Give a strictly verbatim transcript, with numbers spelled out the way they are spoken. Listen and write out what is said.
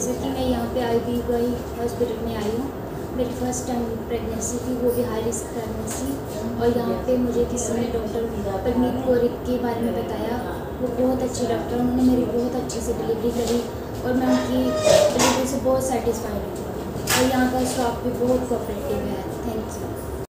जैसे कि मैं यहाँ पे आई बी गई हॉस्पिटल में आई हूँ, मेरी फर्स्ट टाइम प्रेगनेंसी थी, वो भी हाई रिस्क प्रेगनेंसी। और यहाँ पे मुझे किसी ने डॉक्टर परनीत कौर के बारे में बताया, वो बहुत अच्छे डॉक्टर, उन्होंने मेरी बहुत अच्छे से डिलीवरी करी और मैं उनकी डिलीवरी से बहुत सेटिस्फाइड हूँ। और यहाँ का स्टाफ भी बहुत कोऑपरेटिव है। Thank you.